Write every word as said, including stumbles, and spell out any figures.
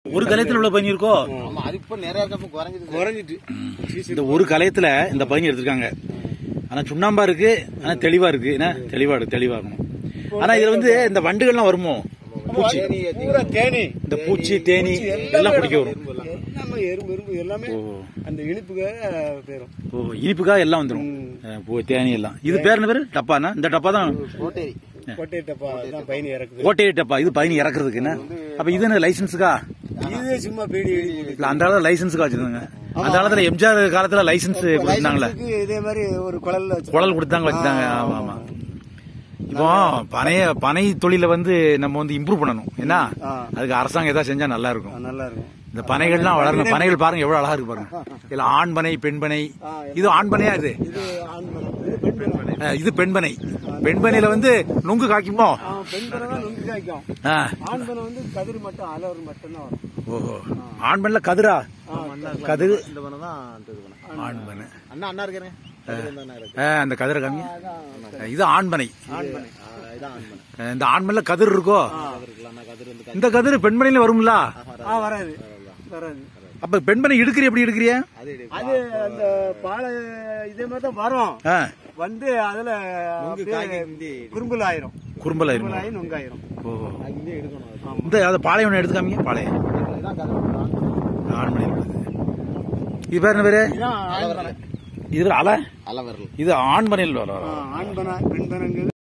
ஒரு கலையத்துல உள்ள பையன் இருக்கோ குறைஞ்சிட்டு இந்த ஒரு கலையத்துல இந்த பையன் எடுத்திருக்காங்க. ஆனா சுண்ணாம்பா இருக்கு, ஆனா தெளிவா இருக்கு. என்ன தெளிவா இருக்கு, தெளிவா இருக்கணும். ஆனா இதுல வந்து இந்த வண்டுகள்லாம் வருமோ? பூச்சி, தேனி, இந்த பூச்சி தேனி எல்லாம் பிடிக்க வரும். எறும்பு எறும்பு எல்லாமே அந்த இனிப்புக்காக பேரும். ஓ, இனிப்புக்காக எல்லாம் வந்துடும். தேனி எல்லாம். இது பேர் என்ன பேரு? டப்பானா? இந்த டப்பா தான் கோட்டேரி டப்பா. அதான் பயணி இறக்குது. கோட்டேரி டப்பா. இது பயணி இறக்குறதுக்கு. என்ன அப்ப இது என்ன லைசன்ஸுக்கா? இது சும்மா பீடி அந்த காலத்துல லைசன்ஸுக்கா வச்சிருந்தாங்க. அந்த காலத்துல எம்ஜிஆர் காலத்துல லைசன்ஸ் கொடுத்தாங்களே, இதே மாதிரி ஒரு குழல் குழல் கொடுத்தாங்க வச்சுட்டாங்க. ஆமா ஆமா. இப்போ பனைய பனை தொழில வந்து நம்ம வந்து இம்ப்ரூவ் பண்ணணும். என்ன அதுக்கு அரசாங்கம் ஏதாவது செஞ்சா நல்லா இருக்கும். நல்லா இருக்கும். இந்த பனைகள்லாம் வளரணும். பனைகள் பாருங்க எவ்வளவு அழகா இருக்கு பாருங்க. இல்ல ஆண் பனை, பெண் பனை. இது ஆண் பனையா? இது இது பெண் பனை. பெண் பனையில வந்து நுங்கு காய்க்குமோ? நுங்கு காய்க்கும். ஆண் பனை வந்து கதிர் மட்டும் அலர் மட்டும் தான் வரும். ஓஹோ, ஆண் பனைல கதிரா? கதிர் இந்த பனை தான் ஆண் பனை. அண்ணா அண்ணா இருக்கிறேன். அந்த கதிரை காமி. இது ஆண் பனை. இந்த ஆண் பனைல கதிர் இருக்கோ? இந்த கதிர் பெண் பனையில வரும்ல? வராது வராது. அப்ப பெண் பனை எடுக்கிற எப்படி எடுக்கிறியா? அது அந்த பாலை இதே மாதிரி தான் வரும். வந்து அதுல குறும்பல் ஆயிரும். குறும்பல் ஆயிரும். நுங்காயிரும். ஓஹோ, இந்த பாளையம் எடுத்துக்காமீங்க. பாளையம் ஆண் பனை. இது பேர் என்ன பேரு? இது அலை. இது ஆண் பனையில் வரும். ஆண் பனை பெண் பனைங்கிறது